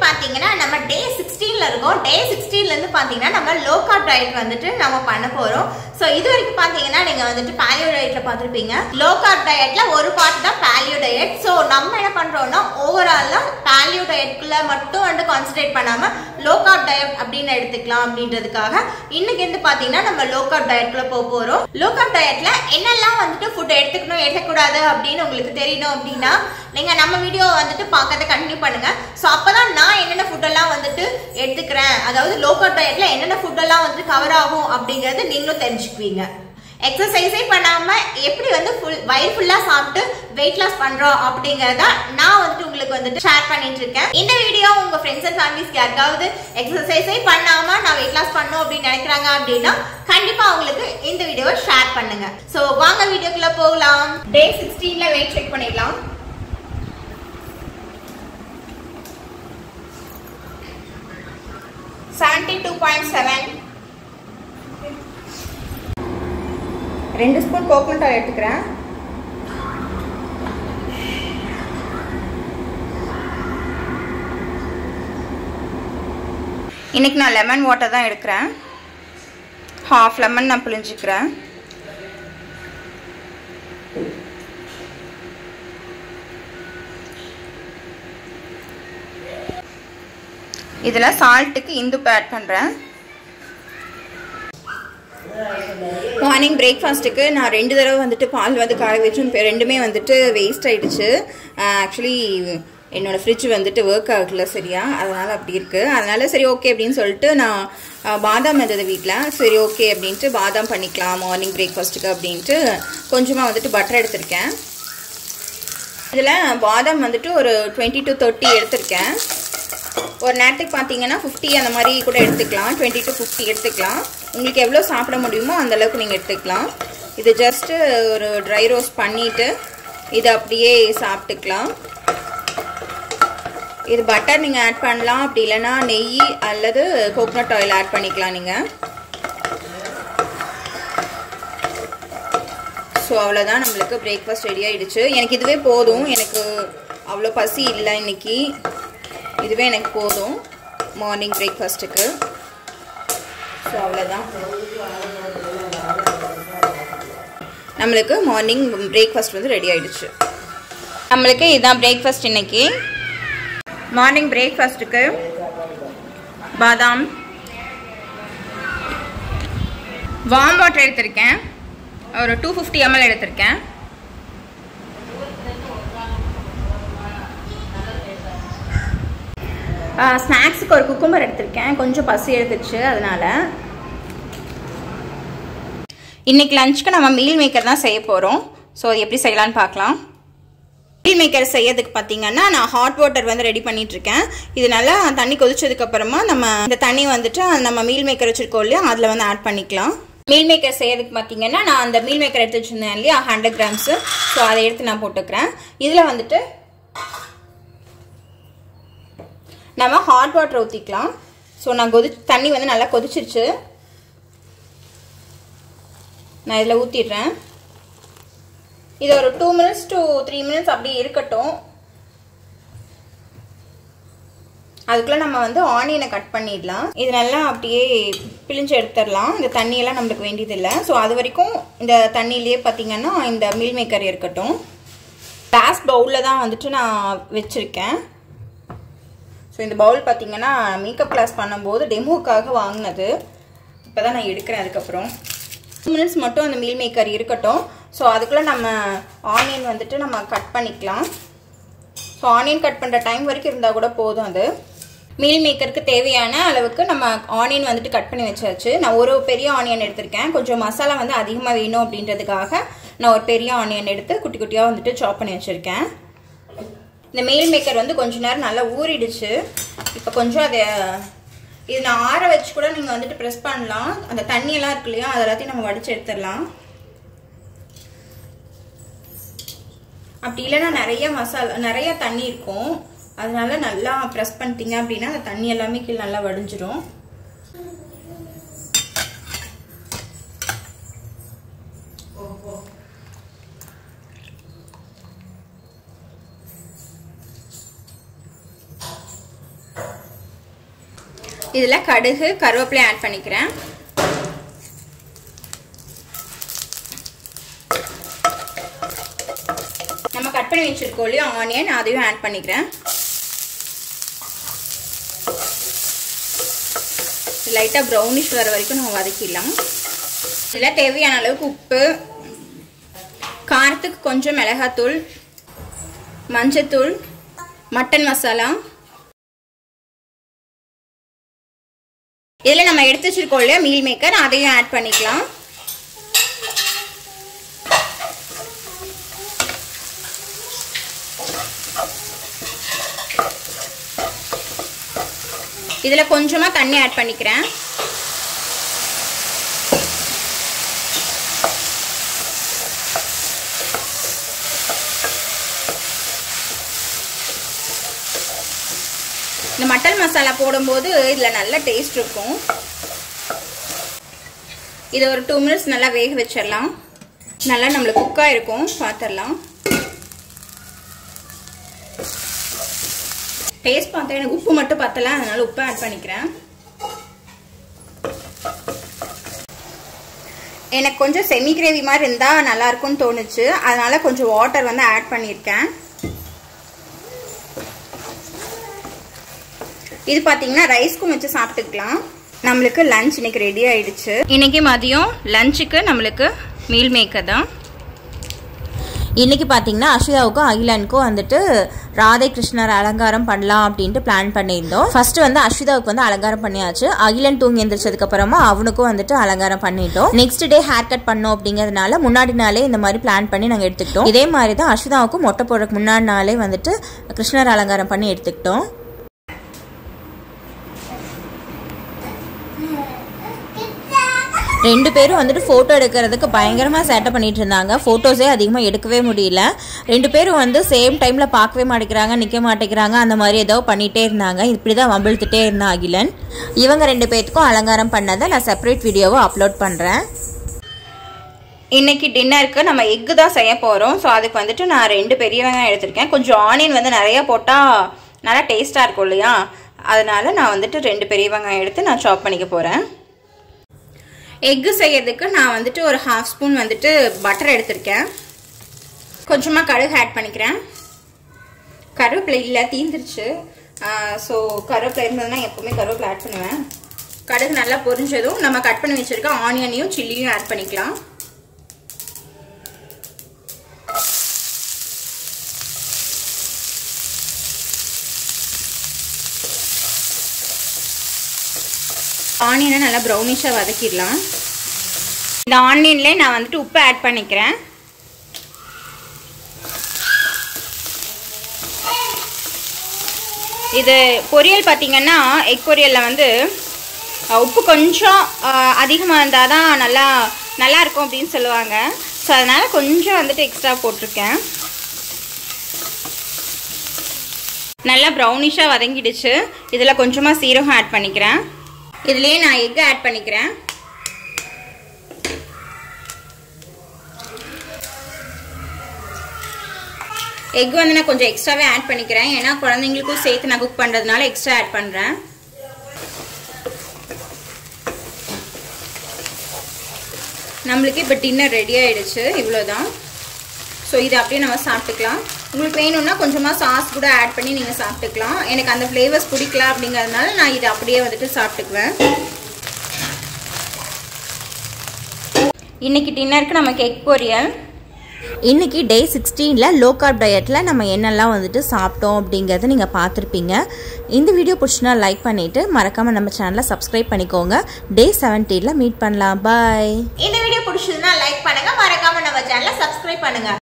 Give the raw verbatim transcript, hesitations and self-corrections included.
பாத்தீங்கன்னா நம்ம டே sixteen ல இருக்கோம். டே sixteen ல இருந்து பாத்தீங்கன்னா நம்ம லோ கார்ப் டயட் வந்துட்டு நம்ம பண்ண போறோம். சோ இது வரைக்கும் பாத்தீங்கன்னா நீங்க வந்துட்டு பாலியோ டயட்ல பாத்திருப்பீங்க. லோ கார்ப் டயட்ல ஒரு பார்ட் தான் பாலியோ டயட். சோ நம்ம என்ன பண்றோம்னா ஓவராலா பாலியோ டயட்க்குள்ள மட்டும் வந்து கான்சென்ட்ரேட் பண்ணாம லோ கார்ப் டயட் அப்படின்னு எடுத்துக்கலாம் அப்படின்றதுக்காக இன்னைக்கு வந்து பாத்தீங்கன்னா நம்ம லோ கார்ப் டயட்க்குள்ள போக போறோம். லோ கார்ப் டயட்ல என்னெல்லாம் வந்துட்டு ஃபுட் எடுத்துக்கணும் எடுக்கக்கூடாது அப்படின்னு உங்களுக்கு தெரியணும் அப்படின்னா நீங்க நம்ம வீடியோ வந்துட்டு பார்க்கறத கண்டினியூ பண்ணுங்க. சோ அப்பதான் நான் என்னென்ன ஃபுட் எல்லாம் வந்துட்டு எடுத்துக்கிறேன், அதாவது லோ கார்ப் டயட்ல என்னென்ன ஃபுட் எல்லாம் வந்து கவர் ஆகும் அப்படிங்கறது நீங்களும் தெரிஞ்சுக்குவீங்க. எக்ஸசைஸே பண்ணாம எப்படி வந்து ஃபுல் வயிறு ஃபுல்லா சாப்பிட்டு வெயிட் லாஸ் பண்றோம் அப்படிங்கறத நான் வந்துட்டு உங்களுக்கு வந்துட்டு ஷேர் பண்ணிட்டு இருக்கேன். இந்த வீடியோ உங்க ஃப்ரெண்ட்ஸ் அண்ட் ஃபேமிலிஸ்க்கு யாருக்காவது எக்ஸசைஸே பண்ணாம நான் வெயிட் லாஸ் பண்ணணும் அப்படின்னு நினைக்கிறாங்க அப்படின்னா கண்டிப்பா அவங்களுக்கு இந்த வீடியோவை ஷேர் பண்ணுங்க. சோ வாங்க வீடியோக்குள்ள போகலாம். டே sixteen ல வெயிட் செக் பண்ணிடலாம். seventy-two point seven. ரெண்டு ஸ்பூன் கோகனட் ஆயில் எடுத்துக்கிறேன். இன்னைக்கு நான் லெமன் வாட்டர் தான் எடுக்கிறேன். ஹாஃப் லெமன் நான் பிழிஞ்சிக்கிறேன். இதில் சால்ட்டுக்கு இந்துப்பு ஆட் பண்ணுறேன். மார்னிங் பிரேக்ஃபாஸ்ட்டுக்கு நான் ரெண்டு தடவை வந்துட்டு பால் வந்து காய வச்சும் ரெண்டுமே வந்துட்டு வேஸ்ட் ஆகிடுச்சு. ஆக்சுவலி என்னோடய ஃப்ரிட்ஜ் வந்துட்டு ஒர்க் ஆகல சரியா, அதனால் அப்படி இருக்குது. அதனால் சரி ஓகே அப்படின்னு சொல்லிட்டு நான் பாதாம் இருந்தது வீட்டில், சரி ஓகே அப்படின்ட்டு பாதாம் பண்ணிக்கலாம் மார்னிங் பிரேக்ஃபாஸ்ட்டுக்கு அப்படின்ட்டு கொஞ்சமாக வந்துட்டு பட்டர் எடுத்திருக்கேன். இதில் பாதாம் வந்துட்டு ஒரு டுவெண்ட்டி டு தேர்ட்டி எடுத்திருக்கேன். ஒரு நேரத்துக்கு பார்த்தீங்கன்னா ஃபிஃப்டி அந்த மாதிரி கூட எடுத்துக்கலாம், டுவெண்ட்டி டு ஃபிஃப்டி எடுத்துக்கலாம். உங்களுக்கு எவ்வளோ சாப்பிட முடியுமோ அந்தளவுக்கு நீங்கள் எடுத்துக்கலாம். இது ஜஸ்ட்டு ஒரு ட்ரை ரோஸ்ட் பண்ணிவிட்டு இது அப்படியே சாப்பிட்டுக்கலாம். இது பட்டர் நீங்கள் ஆட் பண்ணலாம், அப்படி இல்லைன்னா நெய் அல்லது கோகனட் ஆயில் ஆட் பண்ணிக்கலாம் நீங்கள். ஸோ அவ்வளோதான், நம்மளுக்கு பிரேக்ஃபாஸ்ட் ரெடி ஆகிடுச்சு. எனக்கு இதுவே போதும், எனக்கு அவ்வளோ பசி இல்லை இன்னைக்கு. இதுவே எனக்கு போதும் மார்னிங் பிரேக்ஃபாஸ்ட்டுக்கு. ஸோ அவ்வளோதான், நம்மளுக்கு மார்னிங் பிரேக்ஃபாஸ்ட் வந்து ரெடி ஆகிடுச்சு. நம்மளுக்கு இதுதான் பிரேக்ஃபாஸ்ட் இன்னைக்கு. மார்னிங் பிரேக்ஃபாஸ்ட்டுக்கு பாதாம், வார்ம் வாட்டர் எடுத்திருக்கேன், ஒரு டூ ஃபிஃப்டி எம்எல் எடுத்திருக்கேன். ஸ்நாக்ஸுக்கு ஒரு குக்கும்பர் எடுத்திருக்கேன், கொஞ்சம் பசி எடுத்துச்சு அதனால். இன்றைக்கி லஞ்சுக்கு நம்ம மீல் மேக்கர் தான் செய்ய போகிறோம். ஸோ அது எப்படி செய்யலான்னு பார்க்கலாம். மீல் மேக்கர் செய்யறதுக்கு பார்த்தீங்கன்னா நான் ஹாட் வாட்டர் வந்து ரெடி பண்ணிகிட்ருக்கேன். இது நல்லா தண்ணி கொதிச்சதுக்கப்புறமா நம்ம இந்த தண்ணி வந்துட்டு நம்ம மீல் மேக்கர் வச்சுருக்கோம் இல்லையா, அதில் வந்து ஆட் பண்ணிக்கலாம். மீல் மேக்கர் செய்யறதுக்கு பார்த்தீங்கன்னா நான் அந்த மீல் மேக்கர் எடுத்து வச்சுருந்தேன் இல்லையா, ஹண்ட்ரட் கிராம்ஸு. ஸோ அதை எடுத்து நான் போட்டுக்கிறேன். இதில் வந்துட்டு நம்ம ஹாட் வாட்டர் ஊற்றிக்கலாம். ஸோ நான் கொதி தண்ணி வந்து நல்லா கொதிச்சிருச்சு, நான் இதில் ஊற்றிடுறேன். இது ஒரு two minutes to three minutes அப்படி இருக்கட்டும். அதுக்குள்ளே நம்ம வந்து ஆனியனை கட் பண்ணிடலாம். இது நல்லா அப்படியே பிழிஞ்சு எடுத்துடலாம். இந்த தண்ணியெல்லாம் நம்மளுக்கு வேண்டியதில்லை. ஸோ அது வரைக்கும் இந்த தண்ணியிலே பார்த்தீங்கன்னா இந்த மீல் மேக்கர் இருக்கட்டும். கிளாஸ் பவுலில் தான் வந்துட்டு நான் வச்சுருக்கேன். ஸோ இந்த பவுல் பார்த்தீங்கன்னா மேக்கப் கிளாஸ் பண்ணும்போது டெமோக்காக வாங்கினது. இப்போ தான் நான் எடுக்கிறேன். அதுக்கப்புறம் டூ மினிட்ஸ் மட்டும் அந்த மீல் மேக்கர் இருக்கட்டும். ஸோ அதுக்குள்ளே நம்ம ஆனியன் வந்துட்டு நம்ம கட் பண்ணிக்கலாம். ஸோ ஆனியன் கட் பண்ணுற டைம் வரைக்கும் இருந்தால் கூட போதும். அது மீல் மேக்கருக்கு தேவையான அளவுக்கு நம்ம ஆனியன் வந்துட்டு கட் பண்ணி வச்சாச்சு. நான் ஒரு பெரிய ஆனியன் எடுத்திருக்கேன். கொஞ்சம் மசாலா வந்து அதிகமாக வேணும் அப்படின்றதுக்காக நான் ஒரு பெரிய ஆனியன் எடுத்து குட்டி குட்டியாக வந்துட்டு சாப் பண்ணி வச்சுருக்கேன். இந்த மீல் மேக்கர் வந்து கொஞ்ச நேரம் நல்லா ஊறிடுச்சு. இப்போ கொஞ்சம் அதை இது நான் ஆற வச்சு கூட நீங்கள் வந்துட்டு ப்ரெஸ் பண்ணலாம். அந்த தண்ணியெல்லாம் இருக்கு இல்லையா, அது எல்லாத்தையும் நம்ம வடித்து எடுத்துடலாம். அப்படி இல்லைன்னா நிறைய மசாலா நிறைய தண்ணி இருக்கும், அதனால நல்லா ப்ரெஸ் பண்ணிட்டீங்க அப்படின்னா அந்த தண்ணி எல்லாமே கீழே நல்லா வடிஞ்சிரும். இதுல கடுகு கருவேப்பிலை ஆட் பண்ணிக்கிறேன். நம்ம கட் பண்ணி வச்சிருக்கோம் இல்லையா ஆனியன், அதையும் ஆட் பண்ணிக்கிறேன். லைட்டா ப்ரௌனிஷ் வர வரைக்கும் நம்ம வதக்கிடலாம். இதுல தேவையான அளவுக்கு உப்பு, காரத்துக்கு கொஞ்சம் மிளகாத்தூள், மஞ்சத்தூள், மட்டன் மசாலா, இதில் நம்ம எடுத்து வச்சிருக்கோம் இல்லையா மீல் மேக்கர், அதையும் ஆட் பண்ணிக்கலாம். இதில் கொஞ்சமா தண்ணி ஆட் பண்ணிக்கிறேன். இந்த மட்டன் மசாலா போடும்போது இதில் நல்ல டேஸ்ட் இருக்கும். இது ஒரு டூ மினிட்ஸ் நல்லா வேக வச்சிடலாம். நல்லா நம்மளுக்கு குக்காக இருக்கும், பார்த்துடலாம். டேஸ்ட் பார்த்தா எனக்கு உப்பு மட்டும் பத்தல, அதனால உப்பு ஆட் பண்ணிக்கிறேன். எனக்கு கொஞ்சம் செமி கிரேவி மாதிரி இருந்தால் நல்லா இருக்கும்னு தோணுச்சு, அதனால கொஞ்சம் வாட்டர் வந்து ஆட் பண்ணியிருக்கேன். இது பார்த்தீங்கன்னா ரைஸ்க்கும் வச்சு சாப்பிட்டுக்கலாம். நம்மளுக்கு லஞ்ச் இன்னைக்கு ரெடி ஆயிடுச்சு. இன்னைக்கு மதியம் லஞ்சுக்கு நம்மளுக்கு மீல் மேக்கர் தான். இன்னைக்கு பார்த்தீங்கன்னா அஸ்விதாவுக்கும் அகிலனுக்கும் வந்துட்டு ராதை கிருஷ்ணர் அலங்காரம் பண்ணலாம் அப்படின்ட்டு பிளான் பண்ணியிருந்தோம். ஃபர்ஸ்ட் வந்து அஸ்விதாவுக்கு வந்து அலங்காரம் பண்ணியாச்சு. அகிலன் தூங்கி எந்திரிச்சதுக்கு அப்புறமா அவனுக்கும் வந்துட்டு அலங்காரம் பண்ணிட்டோம். நெக்ஸ்ட் டே ஹேர் கட் பண்ணோம் அப்படிங்கிறதுனால முன்னாடி நாளே இந்த மாதிரி பிளான் பண்ணி நாங்கள் எடுத்துக்கிட்டோம். இதே மாதிரி தான் அஸ்விதாவுக்கும் மொட்டை போடுறதுக்கு முன்னாடி நாளே வந்துட்டு கிருஷ்ணர் அலங்காரம் பண்ணி எடுத்துக்கிட்டோம். ரெண்டு பேரும் வந்துட்டு ஃபோட்டோ எடுக்கிறதுக்கு பயங்கரமாக சேட்டை பண்ணிட்டு இருந்தாங்க. ஃபோட்டோஸே அதிகமாக எடுக்கவே முடியல. ரெண்டு பேரும் வந்து சேம் டைமில் பார்க்கவே மாட்டேங்கிறாங்க, நிற்க மாட்டேங்கிறாங்க, அந்த மாதிரி ஏதோ பண்ணிகிட்டே இருந்தாங்க. இப்படி தான் வம்பிழுத்துட்டே இருந்தான் அகிலன். இவங்க ரெண்டு பேர்த்துக்கும் அலங்காரம் பண்ணதை நான் செப்பரேட் வீடியோவை அப்லோட் பண்ணுறேன். இன்றைக்கி டின்னருக்கு நம்ம எக்கு தான் செய்ய போகிறோம். ஸோ அதுக்கு வந்துட்டு நான் ரெண்டு பெரிய வெங்காயம் எடுத்திருக்கேன். கொஞ்சம் ஆனியன் வந்து நிறையா போட்டால் நல்லா டேஸ்ட்டாக இருக்கும் இல்லையா, அதனால் நான் வந்துட்டு ரெண்டு பெரிய வெங்காயம் எடுத்து நான் சாப் பண்ணிக்க போகிறேன். எக்கு செய்யறதுக்கு நான் வந்துட்டு ஒரு ஹாஃப் ஸ்பூன் வந்துட்டு பட்டர் எடுத்திருக்கேன். கொஞ்சமாக கடுகு ஆட் பண்ணிக்கிறேன். கருவேப்பிலை இல்லை, தீந்துருச்சு. ஸோ கருவேப்பிலை இருந்ததுன்னா எப்போவுமே கருவேப்பிலை ஆட் பண்ணுவேன். கடுகு நல்லா பொரிஞ்சதும் நம்ம கட் பண்ணி வச்சுருக்க ஆனியனையும் சில்லியும் ஆட் பண்ணிக்கலாம். ஆனியனை நல்லா ப்ரௌனிஷாக வதக்கிடலாம். இந்த ஆனியன்லேயே நான் வந்துட்டு உப்பு ஆட் பண்ணிக்கிறேன். இது பொரியல் பார்த்திங்கன்னா எக் பொரியலில் வந்து உப்பு கொஞ்சம் அதிகமாக இருந்தால் தான் நல்லா நல்லாயிருக்கும் அப்படின்னு சொல்லுவாங்க. ஸோ அதனால் கொஞ்சம் வந்துட்டு எக்ஸ்ட்ரா போட்டிருக்கேன். நல்லா ப்ரௌனிஷாக வதங்கிடுச்சு. இதில் கொஞ்சமாக சீரகம் ஆட் பண்ணிக்கிறேன். இதுலேயே நான் எக் ஆட் பண்ணிக்கிறேன். எக் வந்து நான் கொஞ்சம் எக்ஸ்ட்ராவே ஆட் பண்ணிக்கிறேன். ஏன்னா குழந்தைங்களுக்கும் சேர்த்து நான் குக் பண்ணுறதுனால எக்ஸ்ட்ரா ஆட் பண்ணுறேன். நம்மளுக்கு இப்போ டின்னர் ரெடி ஆகிடுச்சு. இவ்வளோதான். ஸோ இதை அப்படியே நம்ம சாப்பிட்டுக்கலாம். உங்களுக்கு வேணும்னா கொஞ்சமாக சாஸ் கூட ஆட் பண்ணி நீங்கள் சாப்பிட்டுக்கலாம். எனக்கு அந்த ஃப்ளேவர்ஸ் பிடிக்கல அப்படிங்கிறதுனால நான் இதை அப்படியே வந்துட்டு சாப்பிட்டுக்குவேன். இன்னைக்கு டின்னருக்கு நமக்கு எக் பொரியல். இன்றைக்கி டே சிக்ஸ்டீனில் லோ கார்ப் டயட்டில் நம்ம என்னெல்லாம் வந்துட்டு சாப்பிட்டோம் அப்படிங்கிறத நீங்கள் பார்த்துருப்பீங்க. இந்த வீடியோ பிடிச்சினா லைக் பண்ணிவிட்டு மறக்காமல் நம்ம சேனலை சப்ஸ்கிரைப் பண்ணிக்கோங்க. டே செவன்டீனில் மீட் பண்ணலாம். பாய். இந்த வீடியோ பிடிச்சதுன்னா லைக் பண்ணுங்கள், மறக்காமல் நம்ம சேனலை சப்ஸ்கிரைப் பண்ணுங்கள்.